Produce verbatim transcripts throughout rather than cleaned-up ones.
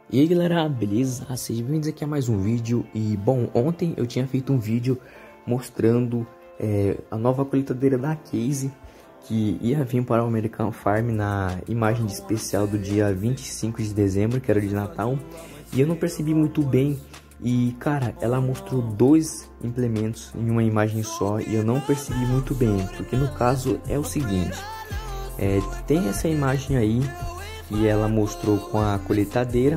E aí galera, beleza? Sejam bem-vindos aqui a mais um vídeo. E bom, ontem eu tinha feito um vídeo mostrando é, a nova colheitadeira da Case, que ia vir para o American Farm na imagem de especial do dia vinte e cinco de dezembro, que era de Natal. E eu não percebi muito bem. E cara, ela mostrou dois implementos em uma imagem só e eu não percebi muito bem, porque no caso é o seguinte, é, tem essa imagem aí que ela mostrou com a colheitadeira,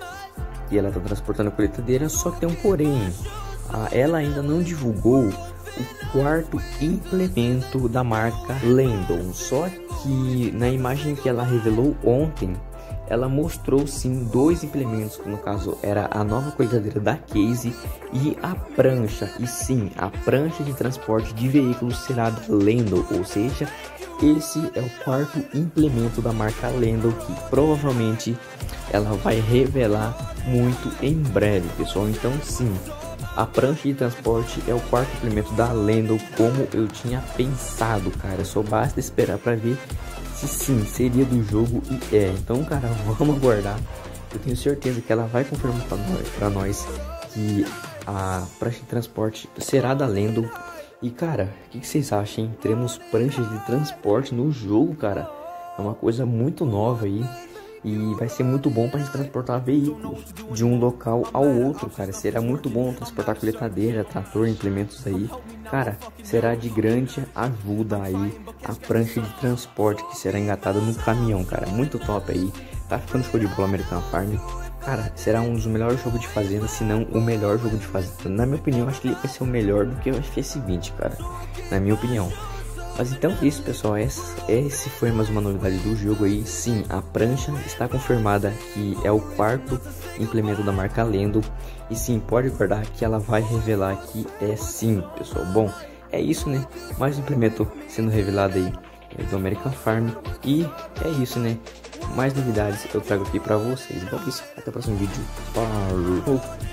e ela está transportando a colheitadeira, só que tem um porém, a, ela ainda não divulgou o quarto implemento da marca Landon. Só que na imagem que ela revelou ontem, ela mostrou sim dois implementos, que no caso era a nova colheitadeira da Case e a prancha. E sim, a prancha de transporte de veículos será da Landon, ou seja, esse é o quarto implemento da marca Landon, que provavelmente ela vai revelar muito em breve, pessoal. Então sim, a prancha de transporte é o quarto implemento da Landon, como eu tinha pensado, cara. Só basta esperar para ver se sim seria do jogo, e é. Então, cara, vamos aguardar. Eu tenho certeza que ela vai confirmar para nós, pra nós que a prancha de transporte será da Landon. E cara, o que, que vocês acham, hein? Teremos pranchas de transporte no jogo, cara. É uma coisa muito nova aí. E vai ser muito bom para gente transportar veículos de um local ao outro, cara. Será muito bom transportar colheitadeira, trator, implementos aí. Cara, será de grande ajuda aí a prancha de transporte que será engatada no caminhão, cara. Muito top aí. Tá ficando show de bola American Farm. Cara, será um dos melhores jogos de fazenda, se não o melhor jogo de fazenda. Na minha opinião, acho que ele vai ser o melhor do que o F S vinte, cara. Na minha opinião. Mas então é isso, pessoal. Esse, esse foi mais uma novidade do jogo aí. Sim, a prancha está confirmada que é o quarto implemento da marca Landon. E sim, pode guardar que ela vai revelar que é sim, pessoal. Bom, é isso, né? Mais um implemento sendo revelado aí do American Farm. E é isso, né? Mais novidades eu trago aqui pra vocês. Então é isso. Até o próximo vídeo. Falou!